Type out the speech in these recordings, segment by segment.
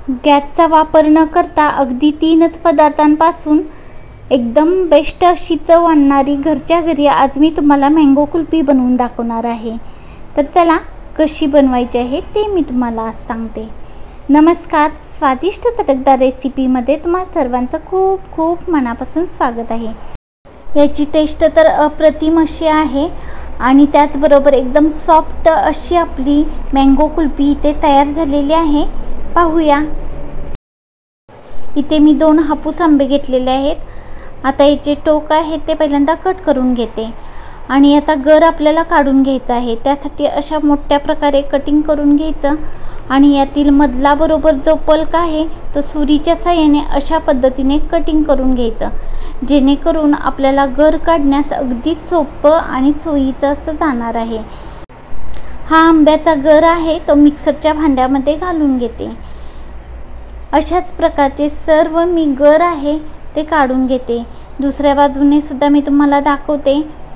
गॅसचा वापर न करता अगदी 3च पदार्थांपासून एकदम बेस्ट अशी चव आणणारी घरच्या घरी आज मी तुम्हाला मँगो कुल्फी बनवून दाखवणार आहे। तर चला कशी बनवायची आहे ते मी तुम्हाला आज सांगते। नमस्कार, स्वादिष्ट चटकदार रेसिपीमध्ये तुम्हा सर्वांचं खूप खूप मनापासून स्वागत आहे। याची टेस्ट तर अप्रतिम अशी आहे आणि त्याचबरोबर एकदम सॉफ्ट अशी आपली मँगो कुल्फी इथे तयार झालेली आहे। पाहूया। इथे मी 2 हापूस आंबे घेतलेले आहेत। आता याचे टोक आहे ते पहिल्यांदा कट करून घेते आणि याचा गर आपल्याला काढून घ्यायचा आहे। त्यासाठी अशा मोठ्या प्रकारे कटिंग करून घ्यायचं आणि यातील मधला बरोबर जो पल्प आहे तो सुरीच्या साहाय्याने अशा पद्धतीने कटिंग करून घ्यायचं, जेणेकरून आपल्याला गर काढण्यास अगदी सोपं आणि सोयीचं असं जाणार आहे। हा आंब्याचा गर आहे तो मिक्सरच्या भांड्यामध्ये घालून घेते। अशाच प्रकारचे सर्व मी गर आहे ते काढून घेते। दुसऱ्या बाजूने सुद्धा मी तुम्हाला दाखवते।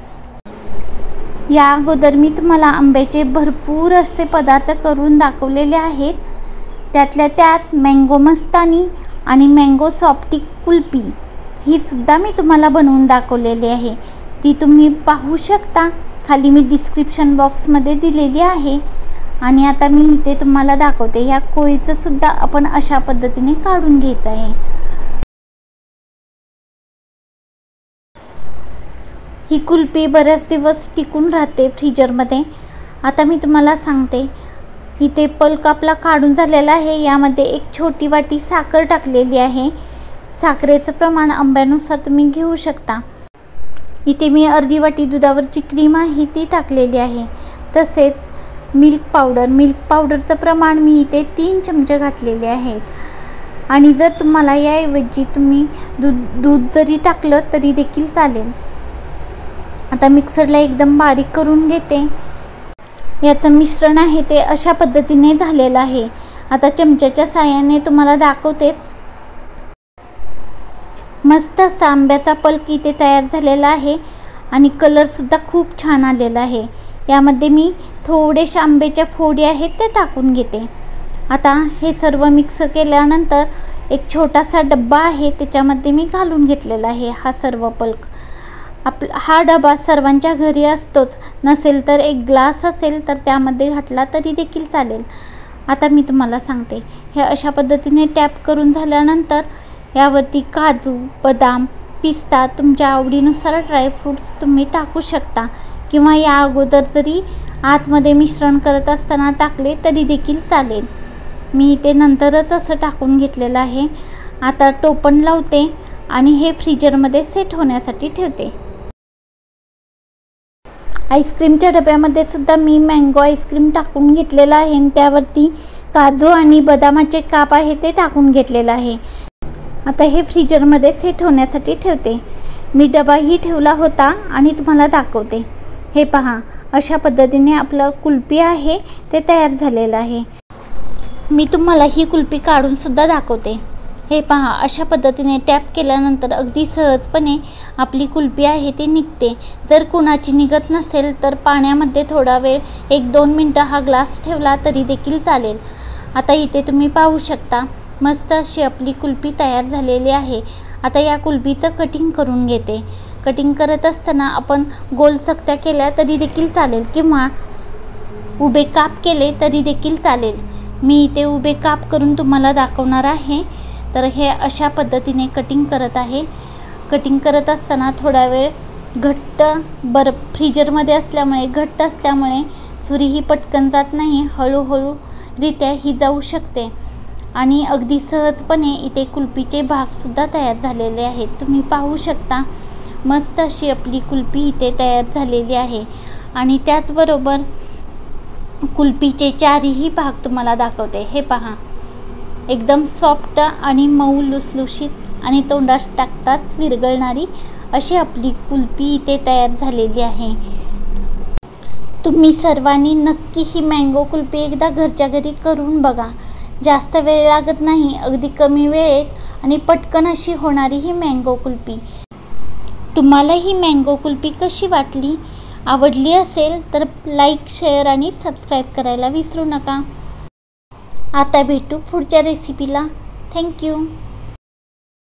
या अगोदर मी तुम्हाला आंब्याचे भरपूर असे पदार्थ करून दाखवलेले आहेत। त्यातल्या त्यात मँगो मस्तानी आणि मँगो सॉफ्टी कुल्फी ही सुद्धा मी तुम्हाला बनवून दाखवलेली आहे। ती तुम्ही पाहू शकता, खाली मी डिस्क्रिप्शन बॉक्समध्ये दिलेली आहे। आणि आता मी इथे तुम्हाला दाखवते। या कोळीचं सुद्धा आपण अशा पद्धतीने काढून घ्यायचं आहे। ही कुल्फी बरेच दिवस टिकून राहते फ्रीजरमध्ये। आता मी तुम्हाला सांगते, इथे पल्प आपला काढून झालेला आहे। यामध्ये एक छोटी वाटी साखर टाकलेली आहे। साखरेचं प्रमाण आंब्यानुसार तुम्ही घेऊ शकता। इथे मी अर्धी वाटी दुधावरची क्रीम आहे ती टाकलेली आहे। तसेच मिल्क पावडरचं प्रमाण मी इथे 3 चमचे घातलेले आहेत। आणि जर तुम्हाला याऐवजी तुम्ही दूध जरी टाकलं तरी देखील चालेल। आता मिक्सरला एकदम बारीक करून घेते। याचं मिश्रण आहे ते अशा पद्धतीने झालेलं आहे। आता चमच्याच्या साहाय्याने तुम्हाला दाखवतेच। मस्त असा आंब्याचा पल्प इथे तयार झालेला आहे आणि कलर सुद्धा खूप छान आलेला आहे। यामध्ये मी थोडेशा आंब्याच्या फोडी आहेत ते टाकून घेते। आता हे सर्व मिक्स केल्यानंतर एक छोटासा डब्बा आहे त्याच्यामध्ये मी घालून घेतलेला आहे हा सर्व पल्प। हा डबा सर्वांच्या घरी असतोच, नसेल तर एक ग्लास असेल तर त्यामध्ये घातला तरी देखील चालेल। आता मी तुम्हाला सांगते, हे अशा पद्धतीने टॅप करून झाल्यानंतर यावरती काजू, बदाम, पिस्ता तुमच्या आवडीनुसार ड्रायफ्रूट्स तुम्ही टाकू शकता किंवा या अगोदर जरी आतमध्ये मिश्रण करत असताना टाकले तरी देखील चालेल। मी ते नंतरच असं टाकून घेतलेलं आहे। आता टोपण लावते आणि हे फ्रीजरमध्ये सेट होण्यासाठी ठेवते। आईस्क्रीमच्या डब्यामध्ये सुद्धा मी मँगो आईस्क्रीम टाकून घेतलेला आहे आणि त्यावरती काजू आणि बदामाचे काप आहे ते टाकून घेतलेलं आहे। आता हे फ्रीजरमध्ये सेट होण्यासाठी ठेवते। मी डबाही ठेवला होता आणि तुम्हाला दाखवते। हे पहा, अशा पद्धतीने आपलं कुल्फी आहे ते तयार झालेलं आहे। मी तुम्हाला ही कुल्फी काढून सुद्धा दाखवते। हे पहा, अशा पद्धतीने टॅप केल्यानंतर अगदी सहजपणे आपली कुल्फी आहे ती निघते। जर कुणाची निघत नसेल तर पाण्यामध्ये थोडा वेळ 1-2 मिनटं हा ग्लास ठेवला तरी देखील चालेल। आता इथे तुम्ही पाहू शकता, मस्त अशी आपली कुल्फी तयार झालेली आहे। आता या कुल्फीचं कटिंग करून घेते। कटिंग करत असताना आपण गोल चकत्या केल्या तरी देखील चालेल किंवा उभे काप केले तरी देखील चालेल। मी इथे उभे काप करून तुम्हाला दाखवणार आहे। तर हे अशा पद्धतीने कटिंग करत आहे। कटिंग करत असताना थोडा वेळ घट्ट फ्रीजरमध्ये असल्यामुळे घट्ट असल्यामुळे सुरी ही पटकन जात नाही, हळूहळूरित्या ही जाऊ शकते। आणि अगदी सहजपणे इथे कुल्फीचे भागसुद्धा तयार झालेले आहेत। तुम्ही पाहू शकता, मस्त अशी आपली कुल्फी इथे तयार झालेली आहे। आणि त्याचबरोबर कुल्फीचे 4ही भाग तुम्हाला दाखवते। हे पहा, एकदम सॉफ्ट आणि मऊ लुसलुशीत आणि तोंडात टाकताच विरघळणारी अशी आपली कुल्फी इथे तयार झालेली आहे। तुम्ही सर्वांनी नक्की ही मँगो कुल्फी एकदा घरच्या घरी करून बघा। जास्त वेळ लागत नाही, अगदी कमी वेळेत आणि पटकन अशी होणारी ही मँगो कुल्फी। तुम्हाला ही मँगो कुल्फी कशी वाटली? आवडली असेल तर लाईक, शेअर आणि सबस्क्राईब करायला विसरू नका। आता भेटू पुढच्या रेसिपीला. थँक्यू.